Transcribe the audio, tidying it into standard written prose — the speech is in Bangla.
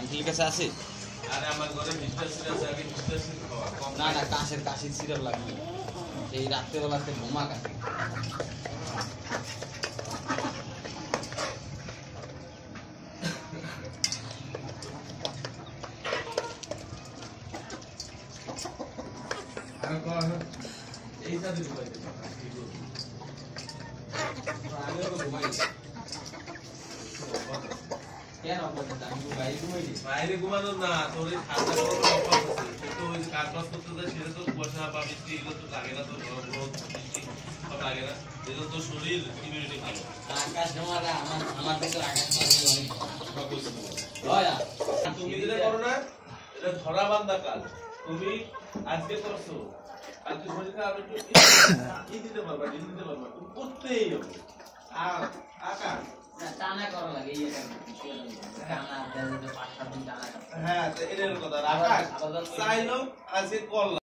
আঙ্কেলের কাছে আছে? আরে আমার ঘরে মিস্টার সিট আছে, আমি মিস্টার সিট খাওয়া কম না না, কাশির সিরাপ লাগবে, এই রাত্রেবেলাতে বোমা কাটে। এই সাথে ঘুমাইতে আমি ওকে ঘুমাই কেন অপরাধ? আমি তো বাইরে ঘুমাই দিই। বাইরে ঘুমানো না, তোর এই ঠান্ডা গরমের অভ্যাস আছে। তুই তো ওই যে কাজ বাজ করতে যায়, সেটা তো কুয়াশা বা বৃষ্টি এগুলো তো লাগে না, তোর গরম রোদ বৃষ্টি সব লাগে না, এগুলো তোর শরীর ইমিউনিটি ভালো। আকাশ মারা আমার থেকে আকাশ মারা তুমি যেটা করো না, এটা ধরা বান্ধা কাজ। তুমি আজকে করছো, কালকে শরীর খারাপ একটু দিতে পারবা, দিতে পারবা, তুমি করতেই হবে। আর আকাশ টানা করা লাগে, টানা 5-7 দিন টানা। হ্যাঁ, এটার কথা। আকাশ চাইলো আজকে করলাম।